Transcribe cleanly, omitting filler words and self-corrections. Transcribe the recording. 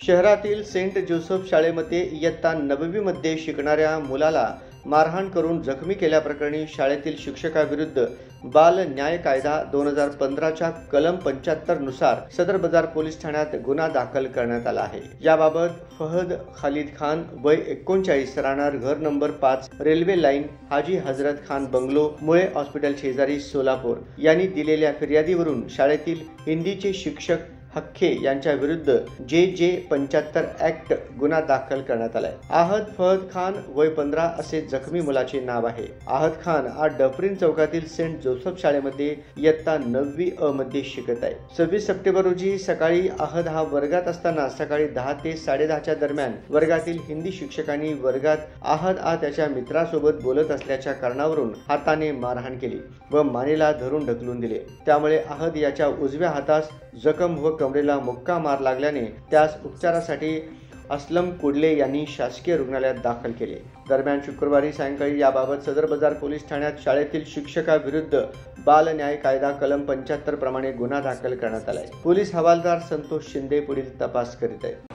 शहरातील Saint Joseph शाळेमध्ये इयत्ता 9वी मध्ये शिकणाऱ्या मुलाला मारहाण करून जखमी केल्याप्रकरणी शाळेतील शिक्षकाविरुद्ध बाल न्याय कायदा 2015च्या कलम 75 नुसार सदर बाजार पोलीस ठाण्यात गुन्हा दाखल करण्यात आला आहे। याबाबत फहद खालिद खान वय 39 राहणार घर number 5 railway line Haji Hazrat Khan bungalow मुळे हॉस्पिटल शेजारी सोलापूर यांनी दिलेल्या फिर्यादीवरून शाळेतील हिंदीचे शिक्षक हक्के यांच्या विरुद्ध जे 75 ऍक्ट गुन्हा दाखल करण्यात आलाय। आहद फहद खान वय 15 असे जखमी मुलाचे नाव आहे। आहद खान हा डफरीन चौकातील सेंट जोसेफ शाळेमध्ये इयत्ता 9वी अ मध्ये शिकत आहे। 26 सप्टेंबर रोजी सकाळी आहद हा वर्गात असताना सकाळी 10 ते 10:30 दरम्यान वर्गातील हिंदी शिक्षकांनी वर्गात आहद त्याच्या मित्रासोबत बोलत असल्याच्या कारणावरून हाताने मारहाण केली व मानेला धरून ढकलून दिले। त्यामुळे आहद याच्या उजव्या हातास जखम व कमरेला मुक्का मार लागल्याने त्यास उपचारासाठी असलम कुडले यांनी शासकीय रुग्णालयात दाखल केले। दरम्यान शुक्रवारी सायंकाळी याबाबत सदर बाजार पोलीस ठाण्यात शाळेतील शिक्षकाविरुद्ध बाल न्याय कायदा कलम 75 प्रमाणे गुन्हा दाखल करण्यात आलाय। पोलीस हवालदार संतोष शिंदे पुढील तपास करीत आहेत।